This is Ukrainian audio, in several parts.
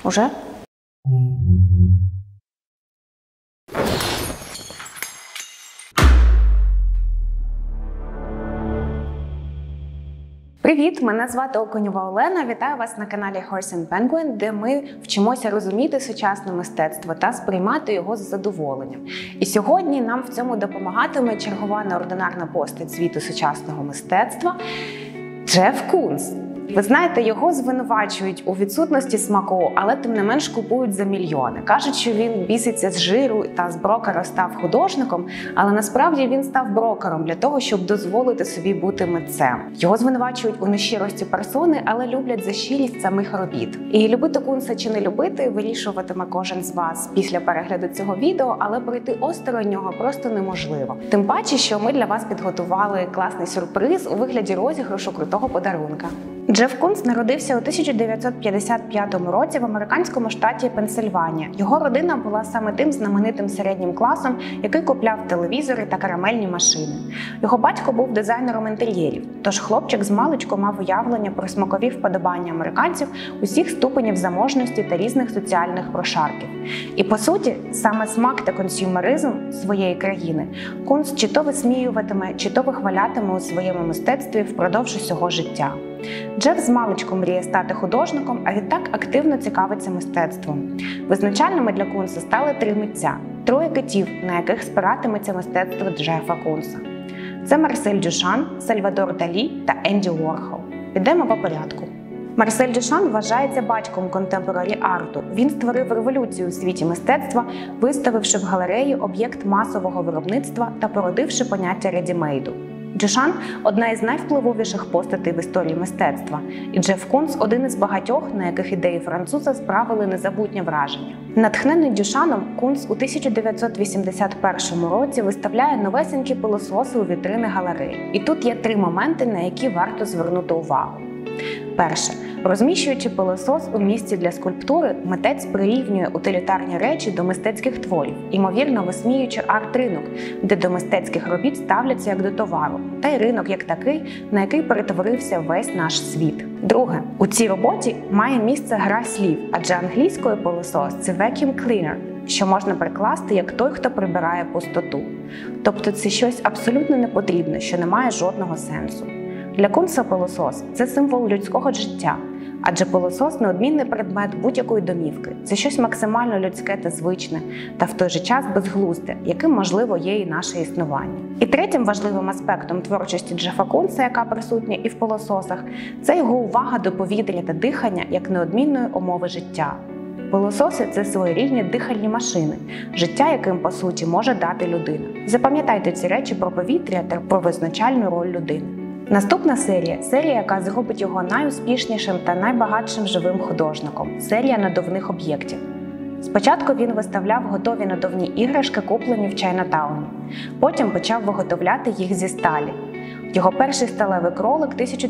Уже? Привіт! Мене звати Окунєва Олена. Вітаю вас на каналі Horse and Penguin, де ми вчимося розуміти сучасне мистецтво та сприймати його з задоволенням. І сьогодні нам в цьому допомагатиме чергова неординарна постать світу сучасного мистецтва – Джеф Кунс. Ви знаєте, його звинувачують у відсутності смаку, але тим не менш купують за мільйони. Кажуть, що він біситься з жиру та з брокера став художником, але насправді він став брокером для того, щоб дозволити собі бути митцем. Його звинувачують у нещирості персони, але люблять за щирість самих робіт. І любити Кунса чи не любити вирішуватиме кожен з вас після перегляду цього відео, але пройти осторонь нього просто неможливо. Тим паче, що ми для вас підготували класний сюрприз у вигляді розіграшу крутого подарунка. Джеф Кунс народився у 1955 році в американському штаті Пенсильванія. Його родина була саме тим знаменитим середнім класом, який купляв телевізори та карамельні машини. Його батько був дизайнером інтер'єрів, тож хлопчик змалечку мав уявлення про смакові вподобання американців усіх ступенів заможності та різних соціальних прошарків. І по суті, саме смак та консюмеризм своєї країни Кунс чи то висміюватиме, чи то вихвалятиме у своєму мистецтві впродовж усього життя. Джеф змалечку мріє стати художником, а відтак активно цікавиться мистецтвом. Визначальними для Кунса стали три митця – троє китів, на яких спиратиметься мистецтво Джефа Кунса. Це Марсель Дюшан, Сальвадор Далі та Енді Уорхол. Підемо по порядку. Марсель Дюшан вважається батьком контемпорарі арту. Він створив революцію у світі мистецтва, виставивши в галереї об'єкт масового виробництва та породивши поняття редімейду. Дюшан – одна із найвпливовіших постатей в історії мистецтва, і Джеф Кунс – один із багатьох, на яких ідеї француза справили незабутнє враження. Натхнений Дюшаном, Кунс у 1981 році виставляє новесенькі пилососи у вітрини галереї. І тут є три моменти, на які варто звернути увагу. Перше. Розміщуючи пилосос у місці для скульптури, митець прирівнює утилітарні речі до мистецьких творів, ймовірно висміюючи арт-ринок, де до мистецьких робіт ставляться як до товару, та й ринок як такий, на який перетворився весь наш світ. Друге. У цій роботі має місце гра слів, адже англійською пилосос – це vacuum cleaner, що можна перекласти як той, хто прибирає пустоту. Тобто це щось абсолютно непотрібне, що не має жодного сенсу. Для Кунса пилосос – це символ людського життя, адже пилосос – неодмінний предмет будь-якої домівки. Це щось максимально людське та звичне, та в той же час безглузде, яким, можливо, є і наше існування. І третім важливим аспектом творчості Джефа Кунса, яка присутня і в пилососах, це його увага до повітря та дихання як неодмінної умови життя. Пилососи – це своєрідні дихальні машини, життя яким, по суті, може дати людина. Запам'ятайте ці речі про повітря та про визначальну роль людини. Наступна серія, яка зробить його найуспішнішим та найбагатшим живим художником – серія надувних об'єктів. Спочатку він виставляв готові надувні іграшки, куплені в Чайнатауні. Потім почав виготовляти їх зі сталі. Його перший сталевий кролик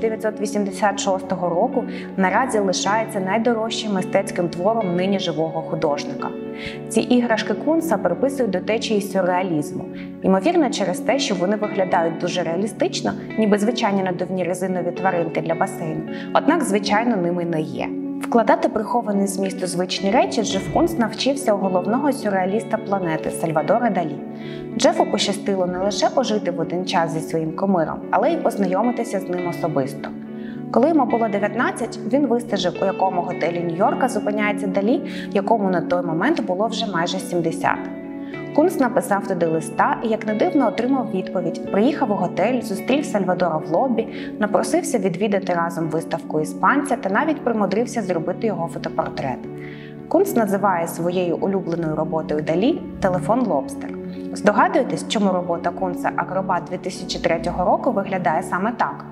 1986 року наразі лишається найдорожчим мистецьким твором нині живого художника. Ці іграшки Кунса приписують до течії сюрреалізму, ймовірно через те, що вони виглядають дуже реалістично, ніби звичайні надувні резинові тваринки для басейну, однак, звичайно, ними не є. Вкладати прихований зміст у звичні речі Джеф Кунс навчився у головного сюрреаліста планети Сальвадора Далі. Джефу пощастило не лише пожити в один час зі своїм кумиром, але й познайомитися з ним особисто. Коли йому було 19, він вистежив, у якому готелі Нью-Йорка зупиняється Далі, якому на той момент було вже майже 70. Кунс написав туди листа і, як не дивно, отримав відповідь. Приїхав у готель, зустрів Сальвадора в лобі, напросився відвідати разом виставку іспанця та навіть примудрився зробити його фотопортрет. Кунс називає своєю улюбленою роботою Далі «Телефон Лобстер». Здогадуєтесь, чому робота Кунса «Акробат» 2003 року виглядає саме так?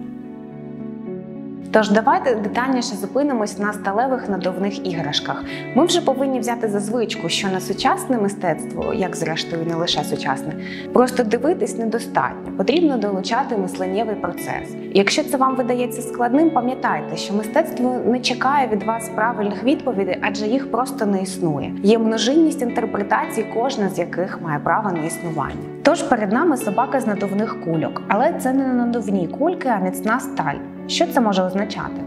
Тож давайте детальніше зупинимось на сталевих надувних іграшках. Ми вже повинні взяти за звичку, що на сучасне мистецтво, як зрештою не лише сучасне, просто дивитись недостатньо, потрібно долучати мисленнєвий процес. І якщо це вам видається складним, пам'ятайте, що мистецтво не чекає від вас правильних відповідей, адже їх просто не існує. Є множинність інтерпретацій, кожна з яких має право на існування. Тож перед нами собака з надувних кульок, але це не надувні кульки, а міцна сталь. Що це може означати?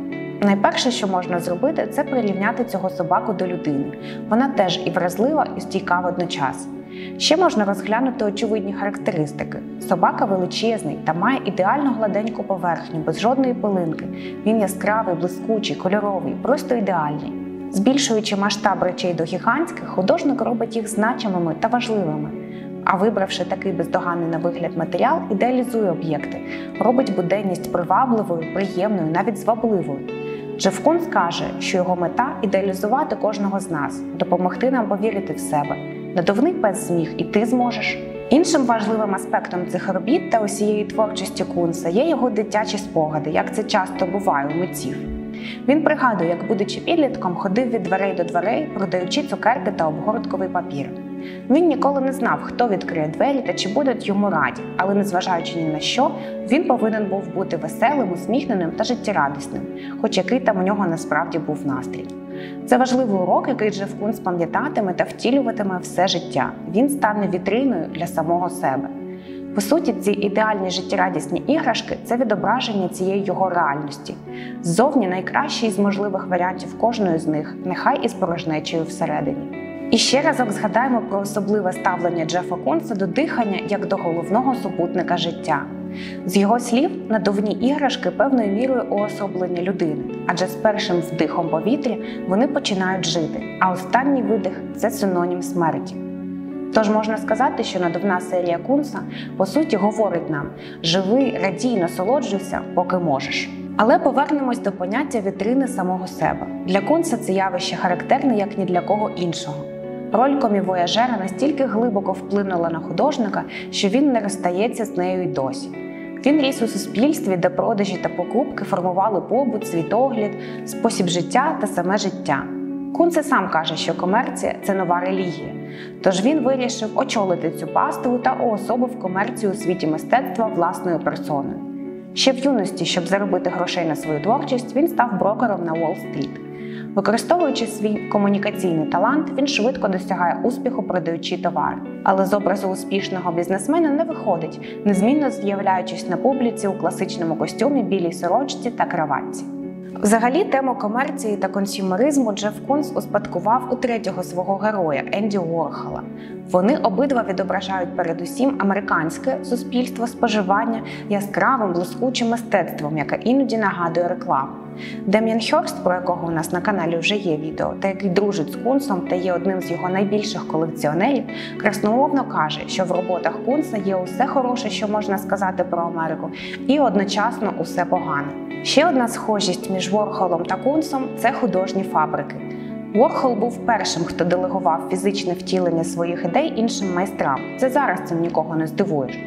Найперше, що можна зробити, це прирівняти цього собаку до людини. Вона теж і вразлива, і стійка водночас. Ще можна розглянути очевидні характеристики. Собака величезний та має ідеально гладеньку поверхню, без жодної пилинки. Він яскравий, блискучий, кольоровий, просто ідеальний. Збільшуючи масштаб речей до гігантських, художник робить їх значимими та важливими. А вибравши такий бездоганний на вигляд матеріал, ідеалізує об'єкти, робить буденність привабливою, приємною, навіть звабливою. Джеф Кунс каже, що його мета – ідеалізувати кожного з нас, допомогти нам повірити в себе. Надувний пес зміг, і ти зможеш. Іншим важливим аспектом цих робіт та усієї творчості Кунса є його дитячі спогади, як це часто буває у митців. Він пригадує, як, будучи підлітком, ходив від дверей до дверей, продаючи цукерки та обгортковий папір. Він ніколи не знав, хто відкриє двері та чи будуть йому раді, але незважаючи ні на що, він повинен був бути веселим, усміхненим та життєрадісним, хоч який там у нього насправді був настрій. Це важливий урок, який Джеф Кунс пам'ятатиме та втілюватиме все життя. Він стане вітриною для самого себе. По суті, ці ідеальні життєрадісні іграшки – це відображення цієї його реальності. Ззовні найкращий із можливих варіантів кожної з них, нехай із порожнечею всередині. І ще разок згадаємо про особливе ставлення Джефа Кунса до дихання як до головного супутника життя. З його слів, надувні іграшки певною мірою уособлення людини, адже з першим вдихом повітря вони починають жити, а останній видих – це синонім смерті. Тож можна сказати, що надувна серія Кунса, по суті, говорить нам «живи, радій, насолоджуйся, поки можеш». Але повернемось до поняття вітрини самого себе. Для Кунса це явище характерне, як ні для кого іншого. Роль комівояжера настільки глибоко вплинула на художника, що він не розстається з нею й досі. Він ріс у суспільстві, де продажі та покупки формували побут, світогляд, спосіб життя та саме життя. Кунс і сам каже, що комерція – це нова релігія. Тож він вирішив очолити цю паству та уособив комерцію у світі мистецтва власною персоною. Ще в юності, щоб заробити грошей на свою творчість, він став брокером на Уолл-стріт. Використовуючи свій комунікаційний талант, він швидко досягає успіху, продаючи товари. Але з образу успішного бізнесмена не виходить, незмінно з'являючись на публіці у класичному костюмі, білій сорочці та краватці. Взагалі, тему комерції та консюмеризму Джеф Кунс успадкував у третього свого героя – Енді Уорхола. Вони обидва відображають передусім американське суспільство споживання яскравим, блискучим мистецтвом, яке іноді нагадує рекламу. Дем'ян Хьорст, про якого у нас на каналі вже є відео, та який дружить з Кунсом та є одним з його найбільших колекціонерів, красномовно каже, що в роботах Кунса є усе хороше, що можна сказати про Америку, і одночасно усе погане. Ще одна схожість між Уорхолом та Кунсом – це художні фабрики. Уорхол був першим, хто делегував фізичне втілення своїх ідей іншим майстрам. Це зараз цим нікого не здивуєш.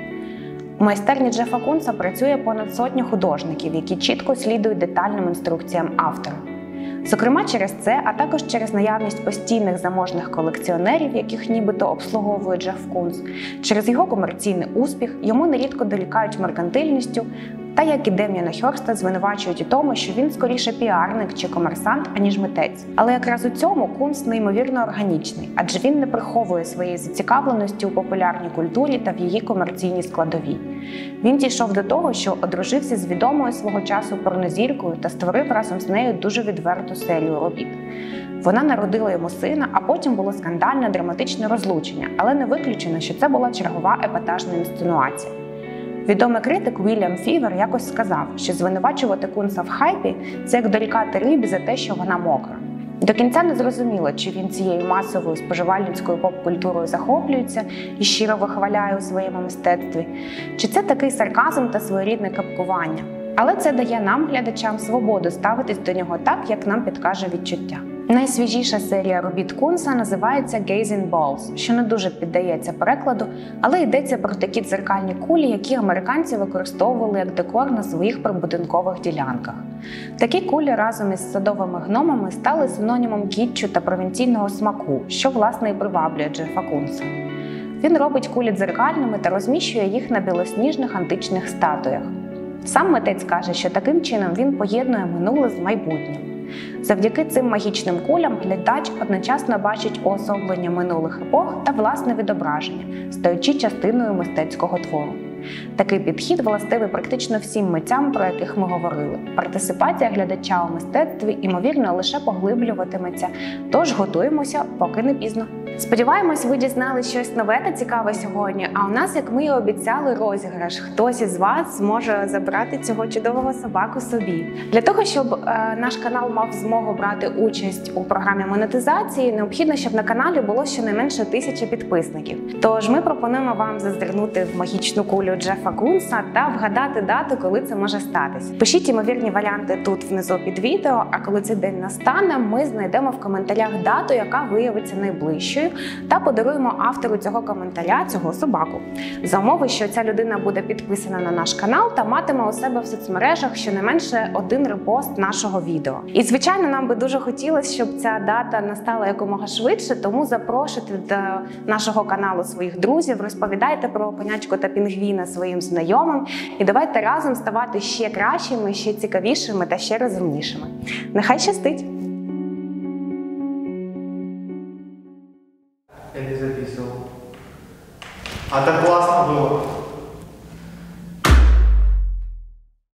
У майстерні Джефа Кунса працює понад сотню художників, які чітко слідують детальним інструкціям автора. Зокрема, через це, а також через наявність постійних заможних колекціонерів, яких нібито обслуговує Джеф Кунс, через його комерційний успіх йому нерідко дорікають меркантильністю та, як і Дем'яна Хьорста, звинувачують у тому, що він скоріше піарник чи комерсант, аніж митець. Але якраз у цьому Кунс неймовірно органічний, адже він не приховує своєї зацікавленості у популярній культурі та в її комерційній складовій. Він дійшов до того, що одружився з відомою свого часу порнозіркою та створив разом з нею дуже відверту серію робіт. Вона народила йому сина, а потім було скандальне драматичне розлучення, але не виключено, що це була чергова епатажна інсценуація. Відомий критик Вільям Фівер якось сказав, що звинувачувати Кунса в хайпі – це як дорікати рибі за те, що вона мокра. До кінця не зрозуміло, чи він цією масовою споживальницькою поп-культурою захоплюється і щиро вихваляє у своєму мистецтві, чи це такий сарказм та своєрідне капкування. Але це дає нам, глядачам, свободу ставитись до нього так, як нам підкаже відчуття. Найсвіжіша серія робіт Кунса називається Gazing Balls, що не дуже піддається перекладу, але йдеться про такі дзеркальні кулі, які американці використовували як декор на своїх прибудинкових ділянках. Такі кулі разом із садовими гномами стали синонімом кітчу та провінційного смаку, що, власне, і приваблює Джефа Кунса. Він робить кулі дзеркальними та розміщує їх на білосніжних античних статуях. Сам митець каже, що таким чином він поєднує минуле з майбутнім. Завдяки цим магічним кулям глядач одночасно бачить уособлення минулих епох та власне відображення, стаючи частиною мистецького твору. Такий підхід властивий практично всім митцям, про яких ми говорили. Партисипація глядача у мистецтві, ймовірно, лише поглиблюватиметься, тож готуємося, поки не пізно. Сподіваємось, ви дізнали щось нове та цікаве сьогодні, а у нас, як ми і обіцяли, розіграш. Хтось із вас зможе забрати цього чудового собаку собі. Для того, щоб наш канал мав змогу брати участь у програмі монетизації, необхідно, щоб на каналі було щонайменше 1000 підписників. Тож ми пропонуємо вам зазирнути в магічну кулю Джефа Кунса та вгадати дату, коли це може статись. Пишіть ймовірні варіанти тут внизу під відео, а коли цей день настане, ми знайдемо в коментарях дату, яка виявиться найближчою, та подаруємо автору цього коментаря цього собаку. За умови, що ця людина буде підписана на наш канал та матиме у себе в соцмережах щонайменше 1 репост нашого відео. І, звичайно, нам би дуже хотілося, щоб ця дата настала якомога швидше, тому запрошуйте до нашого каналу своїх друзів, розповідайте про понячку та пінгвіна своїм знайомим і давайте разом ставати ще кращими, ще цікавішими та ще розумнішими. Нехай щастить! Я не записывал. А так классно было.